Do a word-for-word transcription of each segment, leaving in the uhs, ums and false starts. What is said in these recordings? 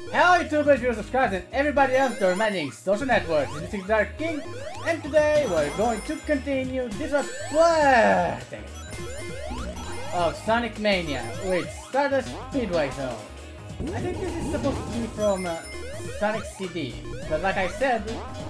Hello YouTubers, viewers, subscribers, and everybody else the remaining social networks. This is Dark King, and today we're going to continue this was what of Sonic Mania with Stardust Speedway Zone. I think this is supposed to be from uh, Sonic C D, but like I said,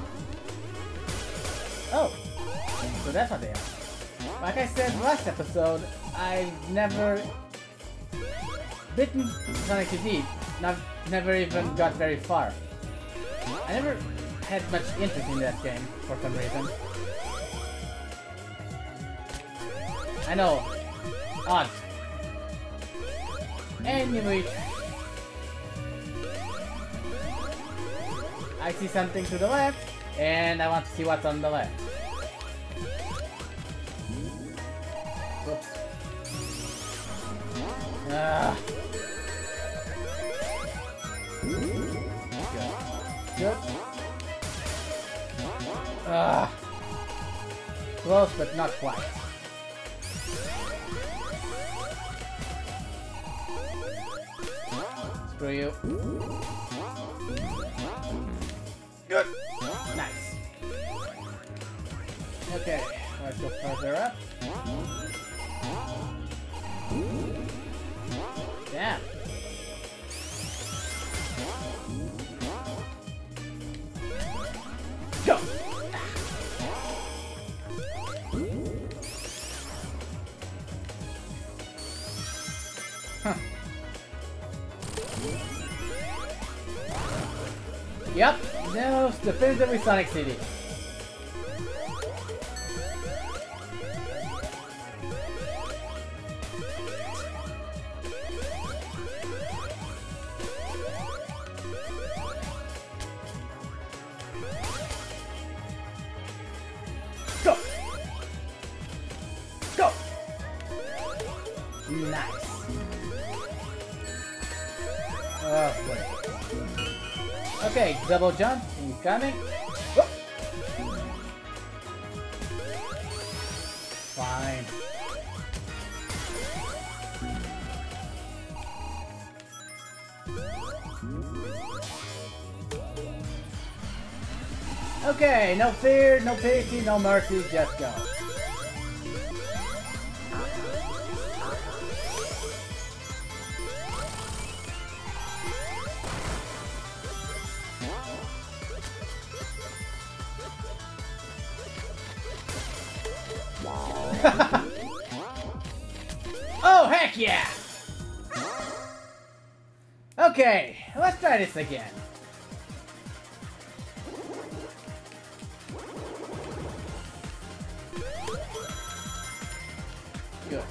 oh, so that's what they are. Like I said last episode, I've never beaten Sonic C D. Not, never even got very far. I never had much interest in that game for some reason. I know. Odd. Anyway. I see something to the left, and I want to see what's on the left. Whoops. Ah. Good. Ah. Close, but not quite. Screw you. Good. Nice. Okay, let's go further up. Yeah. Go! Huh. Yep, no, definitively Sonic C D. Go! Go! Nice. Oh boy. Okay, double jump, incoming. Whoop. Fine. Okay, no fear, no pity, no mercy, just go. Oh, heck yeah! Okay, let's try this again. Good.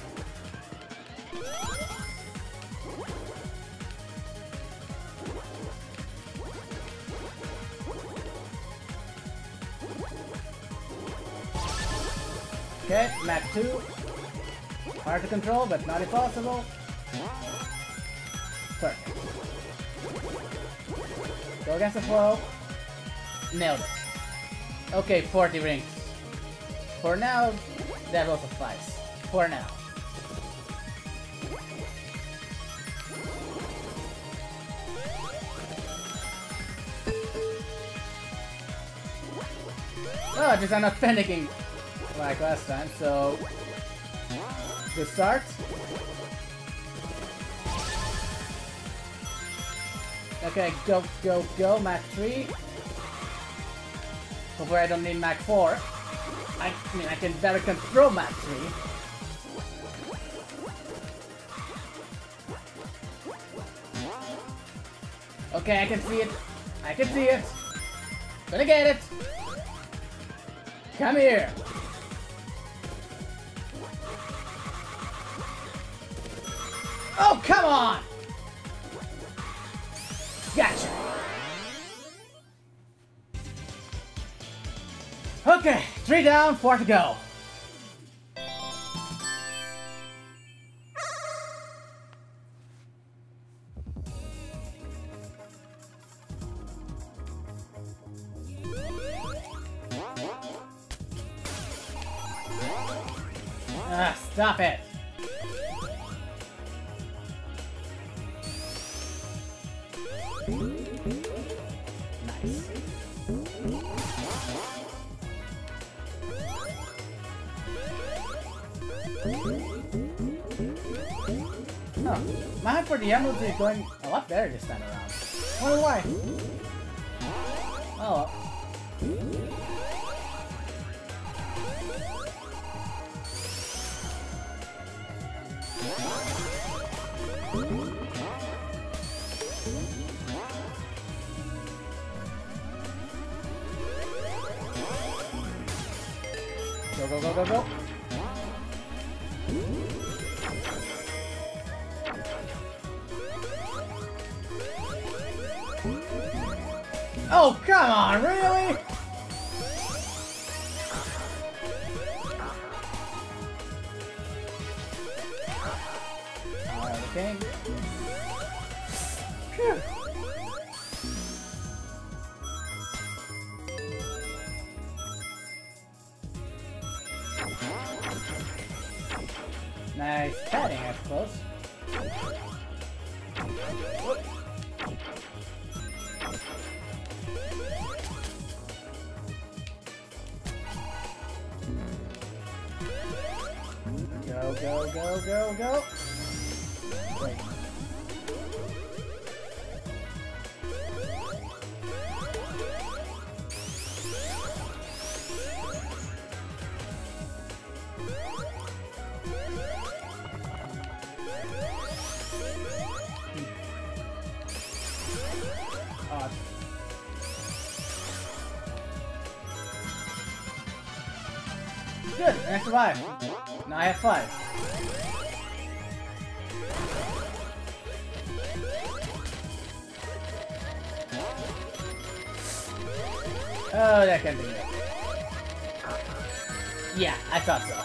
Okay, map two. Hard to control, but not impossible. Perfect. Go against the flow. Nailed it. Okay, forty rings. For now, that will suffice. For now. Oh, just I'm not panicking like last time, so good start. Okay, go, go, go, Mach three. Hopefully I don't need Mach four. I mean, I can better control Mach three. Okay, I can see it. I can see it. Gonna get it. Come here. Oh, come on! Gotcha. Okay, three down, four to go. Ah, stop it. Oh, my hunt for the emeralds is going a lot better this time around. Wonder why? Oh. Go, go, go, go, go. Oh, come on, really? Alright, okay. Phew. Nice padding, I suppose. Go, go, go, go, go. Wait. Oh. Good, and I survived. Now I have five. Oh, that can't be good. Yeah, I thought so.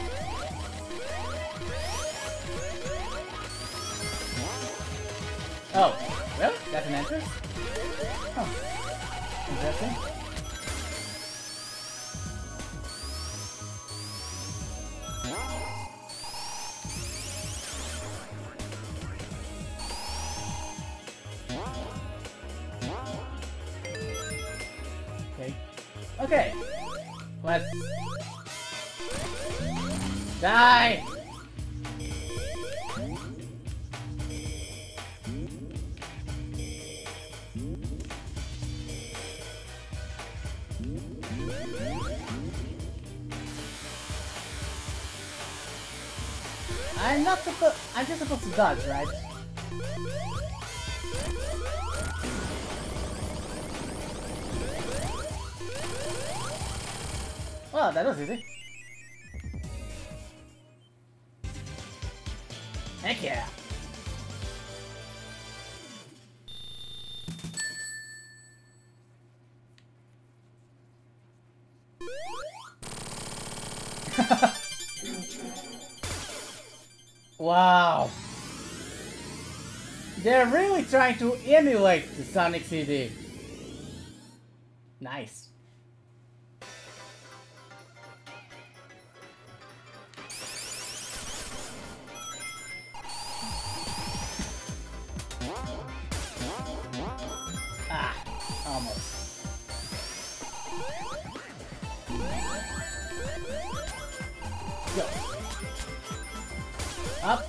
Oh, really? That's an entrance? Oh, interesting. Okay. Okay. Let's die. I'm not supposed. I'm just supposed to dodge, right? Well, that was easy. Heck yeah! Wow! They're really trying to emulate the Sonic C D. Nice. Ah, almost. Go. Up.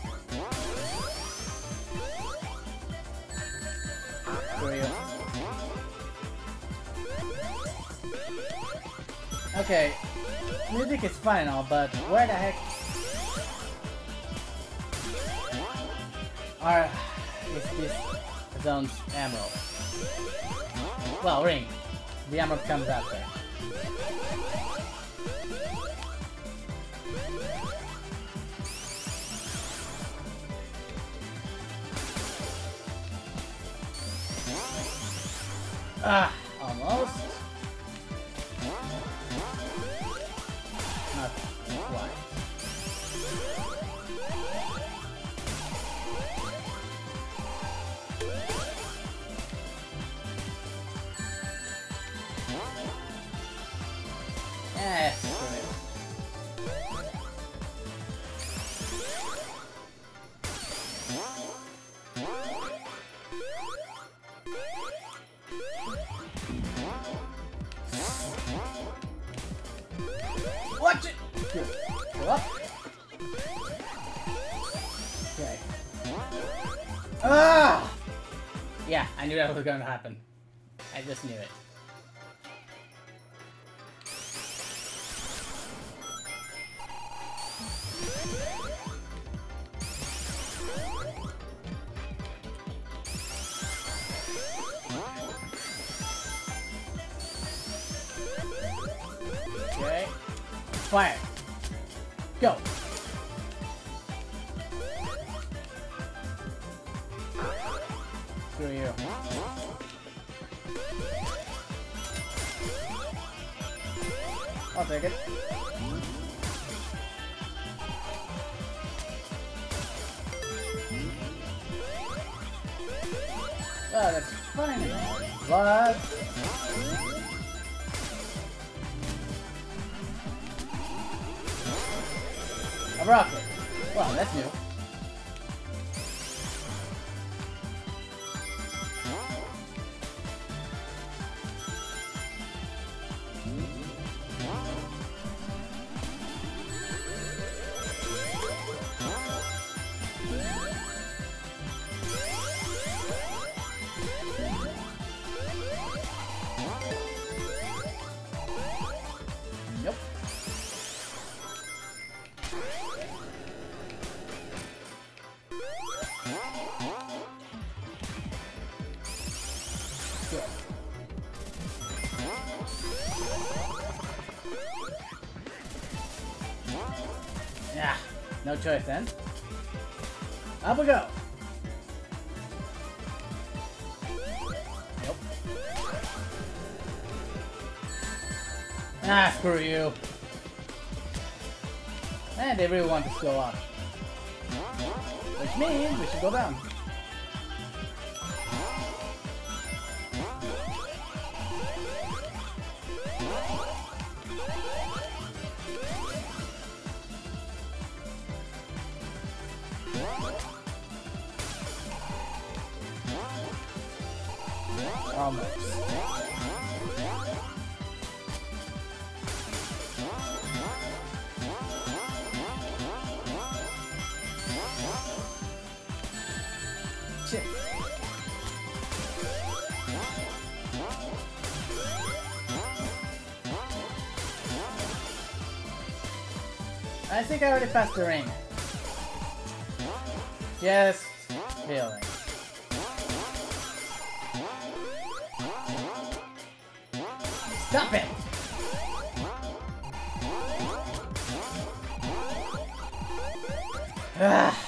Where are you? Okay, music is fine and all, but where the heck are is this zone's emerald? Well, ring. The emerald comes after. Ah, almost. Not quite. Eh, screw it. Watch it! Good. Go up. Ah! Yeah, I knew that was going to happen. I just knew it. Okay. Fire. Go. Screw you. I'll take it. Oh, that's fine. But a rocket. Well, that's new. Yep. Good. Yeah, no choice then. Up we go. Nope. Ah, screw you. And they really want this to go up. Which means we should go down. Almost. Shit. I think I already passed the ring. Just feeling. Stop it! Ah.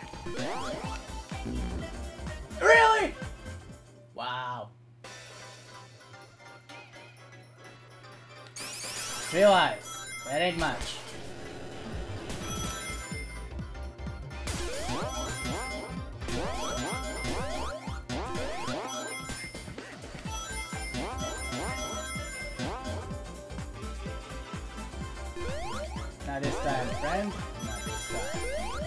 Really? Wow. Realize, that ain't much. Not this time, friend. Not this time.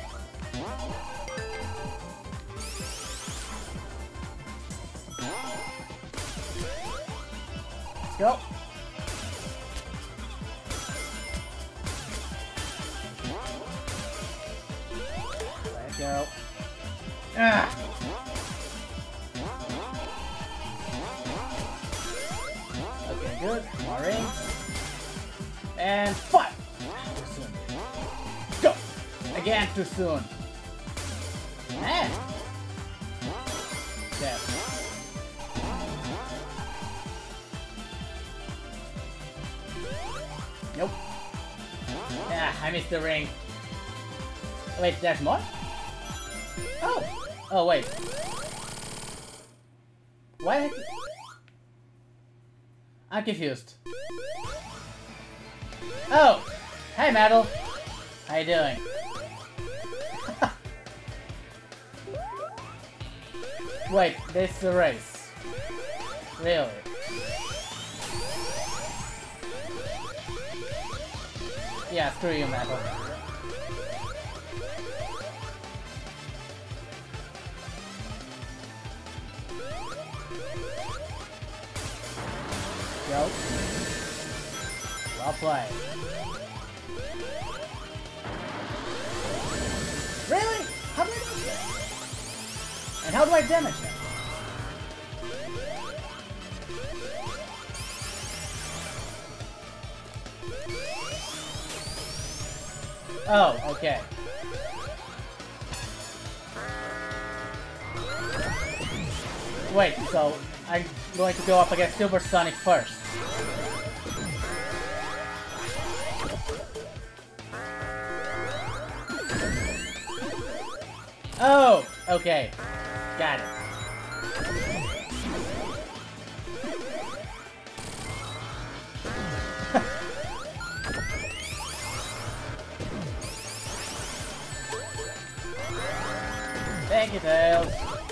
Let's go. Let's go. Ah. Okay, good. More rings. And fire! Too soon. Go! Again, too soon. Man! There. Nope. Yeah, I missed the ring. Wait, there's more? Oh! Oh, wait. Why? I'm confused. Oh! Hey, Metal! How you doing? Wait, this is a race. Really? Yeah, screw you, Metal. Go. Well played. Really? How did I do that? And how do I damage them? Oh, okay. Wait, so I'm going to go up against Silver Sonic first. Oh, okay. Got it. Thank you, Tails.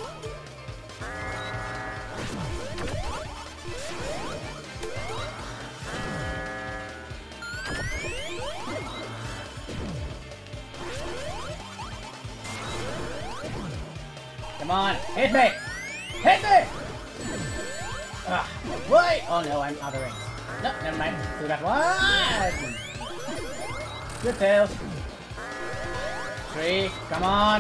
Come on, hit me! Hit me! Ah, wait! Oh no, I'm out of range. No, never mind. Still got one! Good Tails. Three, come on!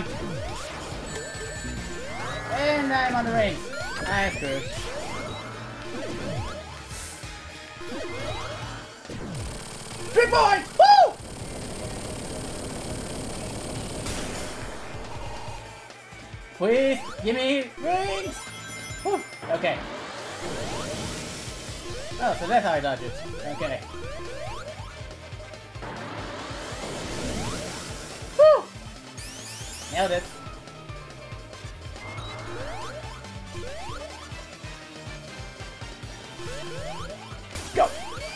And I'm on the range. I'm screwed. Three points! Woo! Please, give me rings! Whew. Okay. Oh, so that's how I dodge it. Okay. Whew! Nailed it. Go!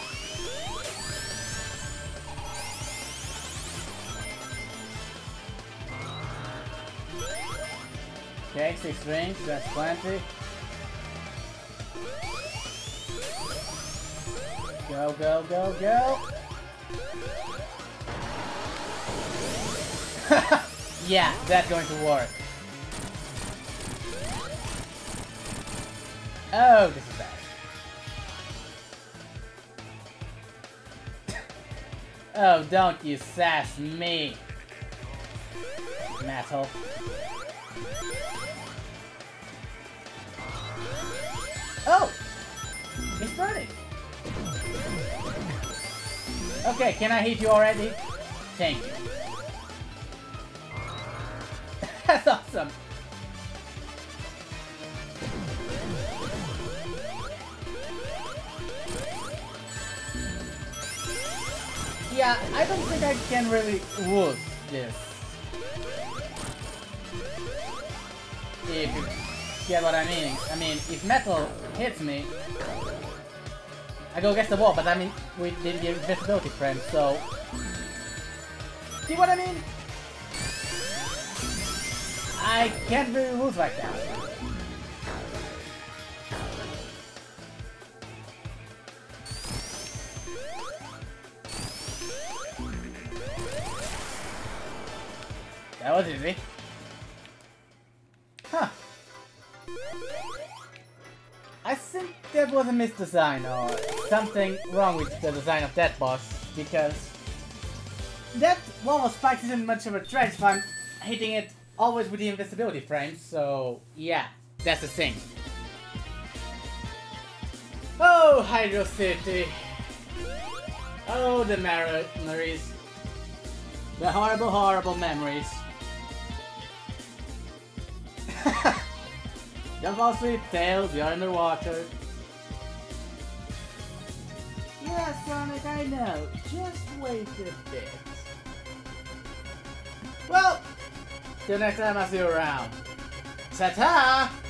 Okay, six rings, that's plenty. Go, go, go, go! Yeah, that's going to work. Oh, this is bad. Oh, don't you sass me, asshole. Oh! He's burning! Okay, can I hit you already? Thank you. That's awesome! Yeah, I don't think I can really lose this. If you get what I mean. I mean, if metal hits me, I go against the wall, but I mean, with the, the invisibility frame, so... See what I mean? I can't really lose like that. That was easy. Huh. I think that was a misdesign or something wrong with the design of that boss, because that wall of spikes isn't much of a threat if I'm hitting it always with the invisibility frame, so yeah, that's the thing. Oh, Hydro City. Oh, the memories. The horrible, horrible memories. Don't fall asleep, Tails, you're underwater. Yeah, Sonic, I know. Just wait a bit. Well, till next time, I'll see you around. Ta-ta!